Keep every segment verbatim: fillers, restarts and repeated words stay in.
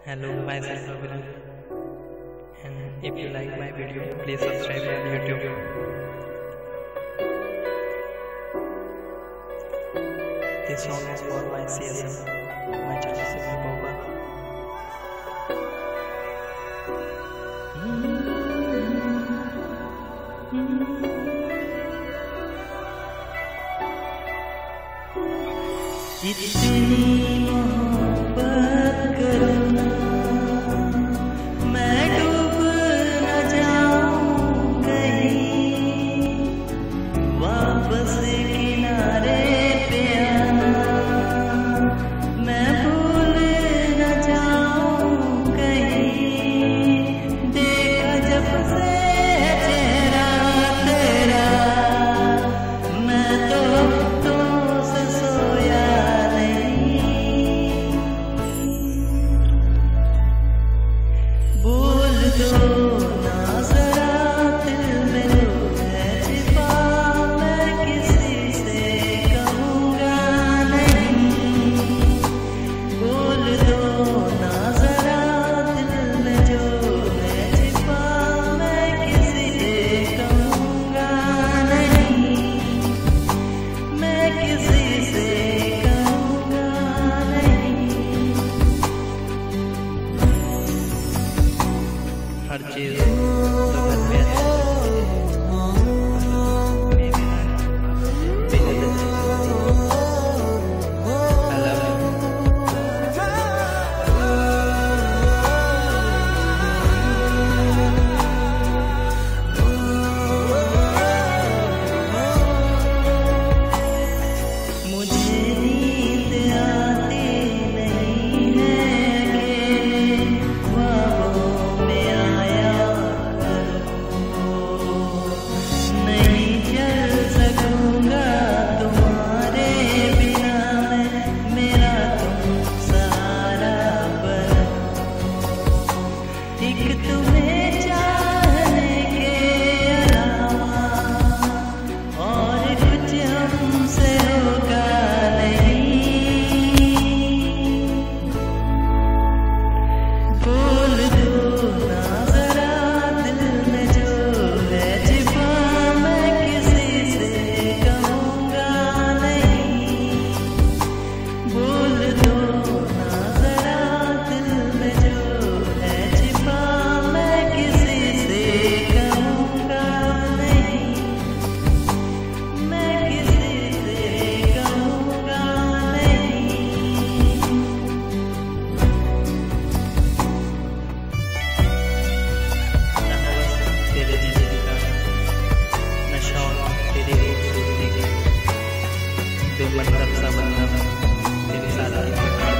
Hello, myself Abhiran, and if you like my video, please subscribe on YouTube. This song is for my C S M, my channel Simran Papa. इतनी मोहब्बत करो ना, मैं डूब न जाऊं कहीं, वापस किनारे पे आना, मैं भूल न जाऊं कहीं, देखा जब से चेहरा तेरा, मैं तो हफ्तों से सोया दो ना जरा दिल में जो है छिपा, मैं किसी से कहूँगा नहीं, बोल दो ना जरा दिल में जो है छिपा, मैं किसी से कहूँगा नहीं, मैं किसी से कहूँगा नहीं। हर चीज तो घर में है, तुम्हें चाहने के अलावा और कुछ हमसे होगा नहीं, बोल दो ना जरा दिल में जो है छिपा, मैं किसी से कहूँगा नहीं, बोल दो ना जरा दिल में जो है छिपा, मतलब सा मतलब तेरे साथ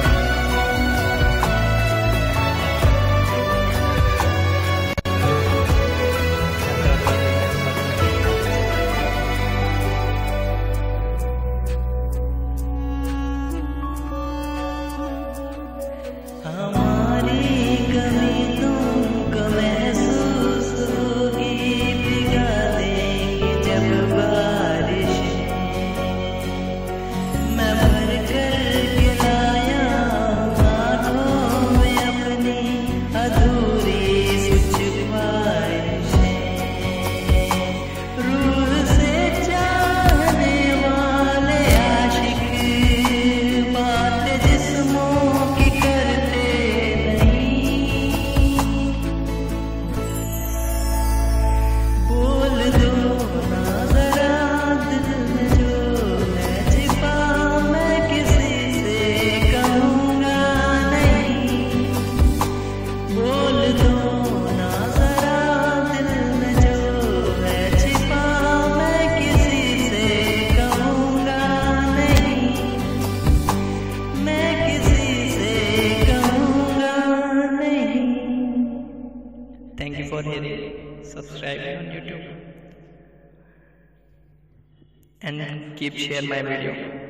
हमारी कभी तुमको महसूस होगी, भिगा देंगी जब बारिश, मैं भर कर के लाया हूँ आँखों में अपनी अधूरी कुछ ख्वाहिशें, रूह से चाहने वाले आशिक बात जिस्मों की करते नहीं, बोल दो ना जरा दिल में जो है छिपा, मैं किसी से कहूँगा नहीं, बोल दो ना जरा दिल में जो है छिपा, मैं किसी से कहूँगा नहीं, मैं किसी से कहूँगा नहीं। Thank you for hearing. Subscribe on YouTube and keep share my video.